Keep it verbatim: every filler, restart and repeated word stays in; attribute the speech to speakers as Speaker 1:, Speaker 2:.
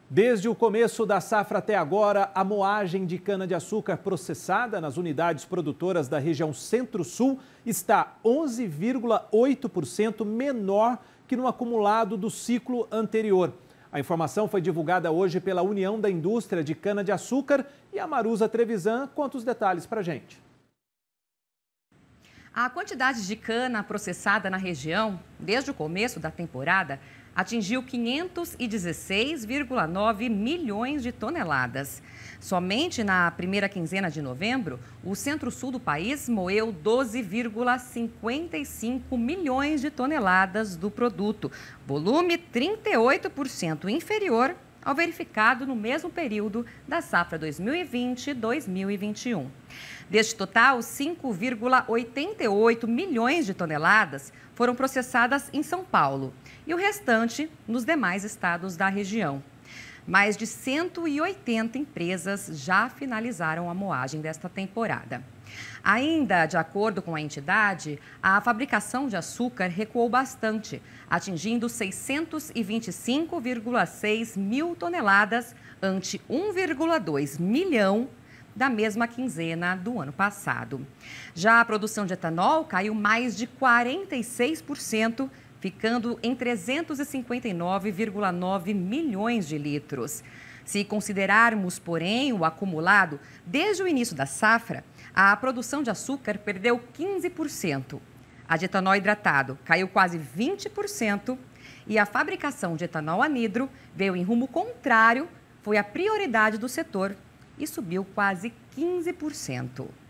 Speaker 1: Desde o começo da safra até agora, a moagem de cana-de-açúcar processada nas unidades produtoras da região Centro-Sul está onze vírgula oito por cento menor que no acumulado do ciclo anterior. A informação foi divulgada hoje pela União da Indústria de Cana-de-Açúcar e a Maruza Trevisan conta os detalhes para a gente.
Speaker 2: A quantidade de cana processada na região, desde o começo da temporada, atingiu quinhentos e dezesseis vírgula nove milhões de toneladas. Somente na primeira quinzena de novembro, o centro-sul do país moeu doze vírgula cinquenta e cinco milhões de toneladas do produto, volume trinta e oito por cento inferior ao verificado no mesmo período da safra dois mil e vinte dois mil e vinte e um. Deste total, cinco vírgula oitenta e oito milhões de toneladas foram processadas em São Paulo e o restante nos demais estados da região. Mais de cento e oitenta empresas já finalizaram a moagem desta temporada. Ainda de acordo com a entidade, a fabricação de açúcar recuou bastante, atingindo seiscentos e vinte e cinco vírgula seis mil toneladas ante um vírgula dois milhão da mesma quinzena do ano passado. Já a produção de etanol caiu mais de quarenta e seis por cento, ficando em trezentos e cinquenta e nove vírgula nove milhões de litros. Se considerarmos, porém, o acumulado, desde o início da safra, a produção de açúcar perdeu quinze por cento. A de etanol hidratado caiu quase vinte por cento e a fabricação de etanol anidro veio em rumo contrário, foi a prioridade do setor e subiu quase quinze por cento.